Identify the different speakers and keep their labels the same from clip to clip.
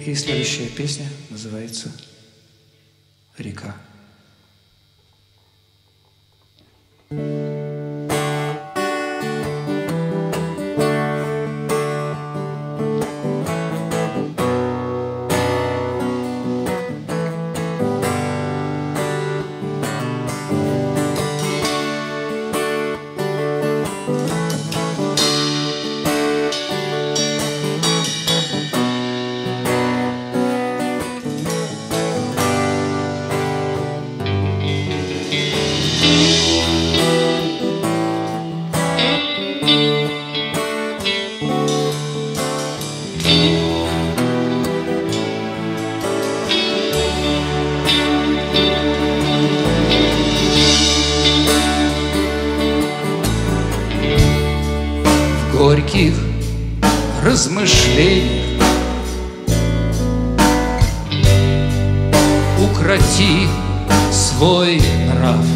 Speaker 1: И следующая песня называется «Река».
Speaker 2: В горьких размышлениях укроти свой нрав.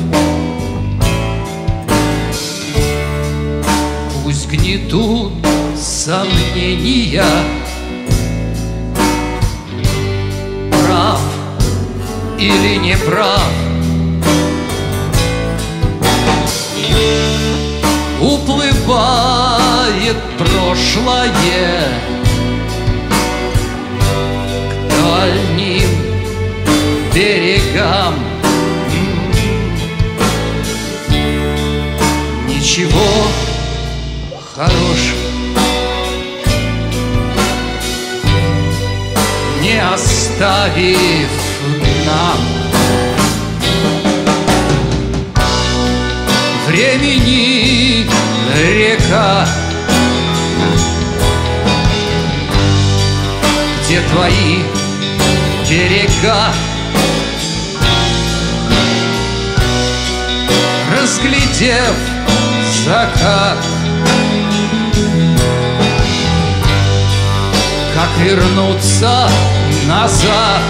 Speaker 2: Пусть гнетут сомнения, прав или не прав. Уплывает прошлое к дальним берегам. Ничего хорошего не оставив нам. Времени река, где твои берега? Разглядев закат, как вернуться назад?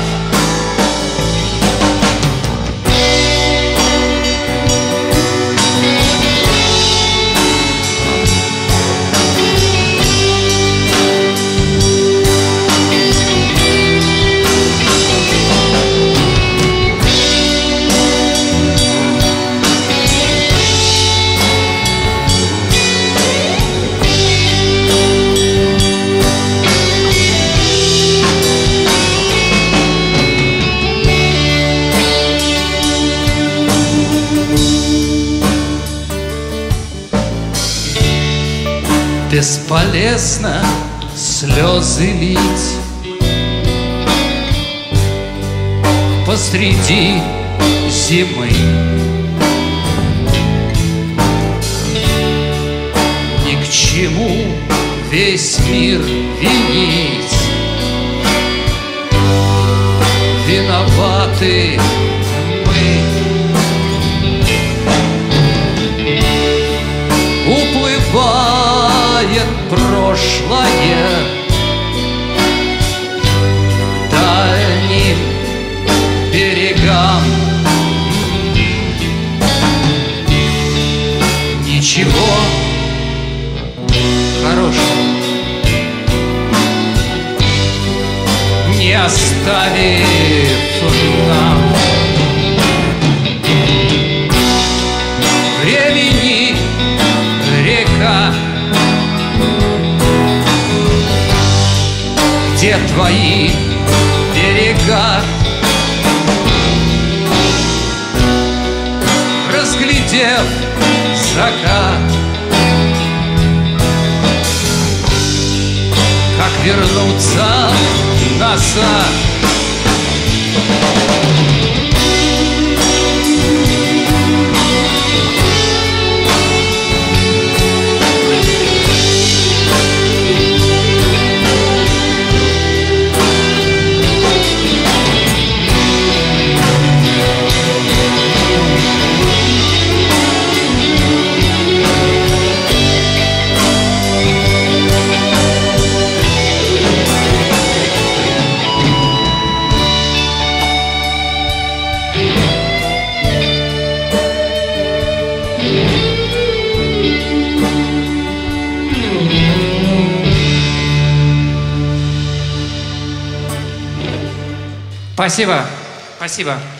Speaker 2: Бесполезно слезы лить посреди зимы. Ни к чему весь мир винить, виноваты мы. Уплывает прошлое дальним берегам. Ничего хорошего не оставив нам. Времени река, где твои берега? Разглядев закат, как вернуться назад?
Speaker 1: Спасибо. Спасибо.